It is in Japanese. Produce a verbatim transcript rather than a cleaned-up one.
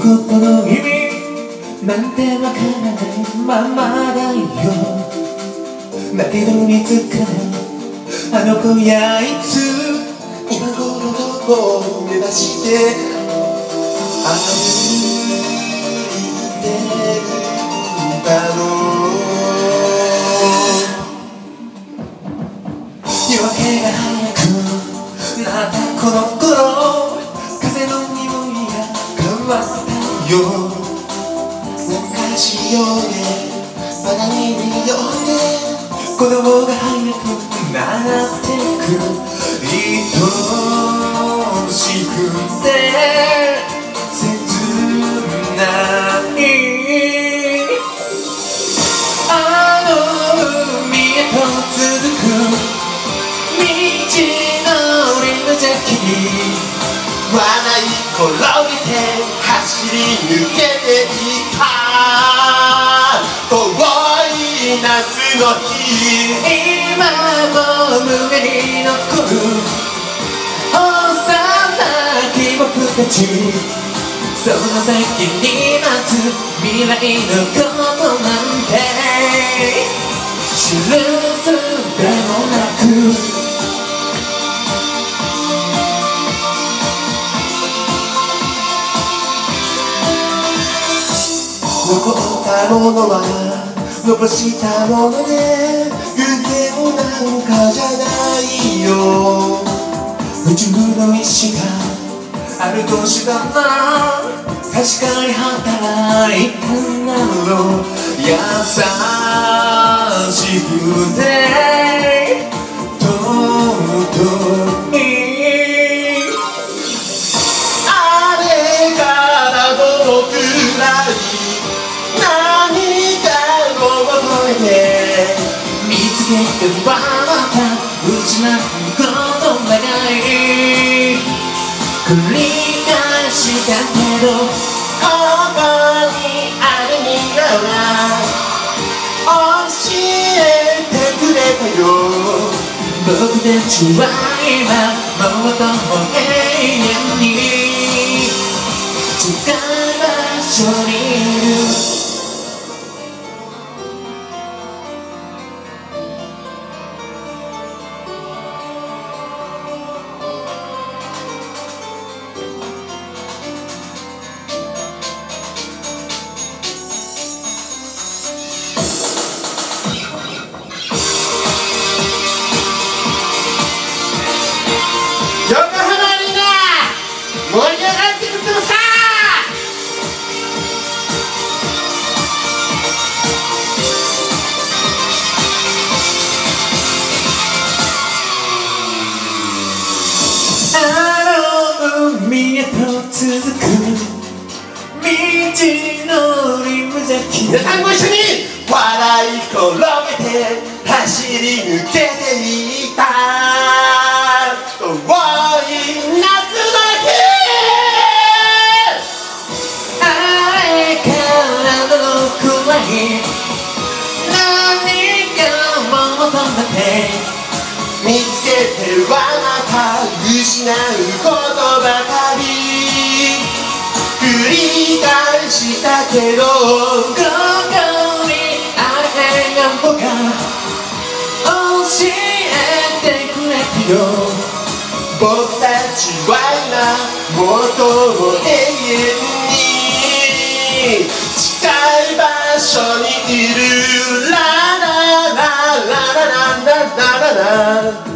ことの意味なんてわからないままだよ。だけどいつからあの子やいつ今頃どこを目指して歩いてるんだろう。夜明けが早くなったこの頃、風の匂いが変わったよ。懐かしいようでまだ見るようで子供が早くなってく愛しくて切ないあの海へと続く道のり無邪気に笑い転げて走り抜けていた遠い夏の日、今も胸に残る幼き僕たち、その先に待つ未来のことなんて知るすべもなく残ったものは残したもので偶然なんかじゃないよ。宇宙の意志があるとしたら確かに働いたんだろう。優しくて尊いあれからどのくらい見つけてはまた失うことばかり繰り返したけどここにある未来は教えてくれたよ。僕たちは今もっと永遠に違う場所にいる。海へと続く道のり無邪気、皆さんご一緒に笑い転げて走り抜けていた遠い夏の日、あれからのくらい何か求めて見つけてはまた失うことばかり繰り返したけどここにある笑顔が教えてくれたよ。僕たちは今もっと永遠に近い場所にいる。ララララララララララ